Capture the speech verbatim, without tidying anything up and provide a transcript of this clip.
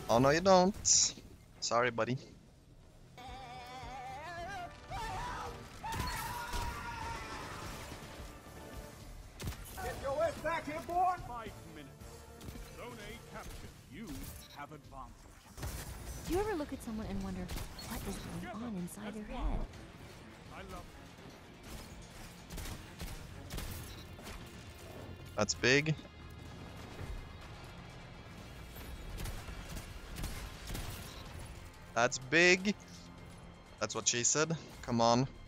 Oh no, you don't. Sorry, buddy. Get your ass back here, boy! Five minutes. Zone A captured. You have advantage. Do you ever look at someone and wonder what is going on inside their head? I love That's big. That's big. That's what she said. Come on.